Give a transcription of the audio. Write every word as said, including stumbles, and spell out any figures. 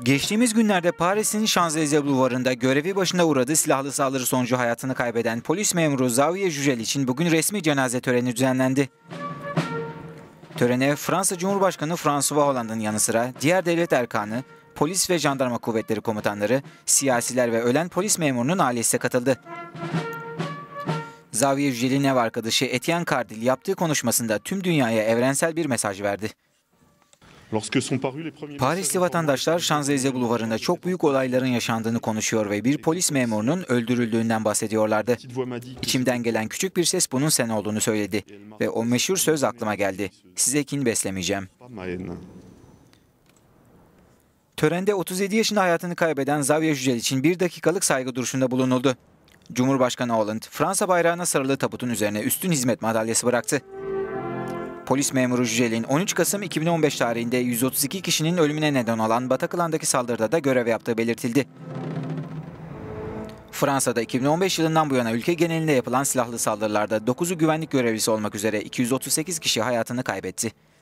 Geçtiğimiz günlerde Paris'in Şanzelize Bulvarı'nda görevi başında uğradığı silahlı saldırı sonucu hayatını kaybeden polis memuru Xavier Jujel için bugün resmi cenaze töreni düzenlendi. Törene Fransa Cumhurbaşkanı François Hollande'ın yanı sıra diğer devlet erkanı, polis ve jandarma kuvvetleri komutanları, siyasiler ve ölen polis memurunun ailesi de katıldı. Xavier Jujel'in ev arkadaşı Etienne Cardil yaptığı konuşmasında tüm dünyaya evrensel bir mesaj verdi. Parisli vatandaşlar Şanzelize Bulvarı'nda çok büyük olayların yaşandığını konuşuyor ve bir polis memurunun öldürüldüğünden bahsediyorlardı. İçimden gelen küçük bir ses bunun sen olduğunu söyledi ve o meşhur söz aklıma geldi. Size kin beslemeyeceğim. Törende otuz yedi yaşında hayatını kaybeden Xavier Jujel için bir dakikalık saygı duruşunda bulunuldu. Cumhurbaşkanı Hollande, Fransa bayrağına sarılı tabutun üzerine üstün hizmet madalyası bıraktı. Polis memuru Jujel'in on üç Kasım iki bin on beş tarihinde yüz otuz iki kişinin ölümüne neden olan Bataclan'daki saldırıda da görev yaptığı belirtildi. Fransa'da iki bin on beş yılından bu yana ülke genelinde yapılan silahlı saldırılarda dokuzu güvenlik görevlisi olmak üzere iki yüz otuz sekiz kişi hayatını kaybetti.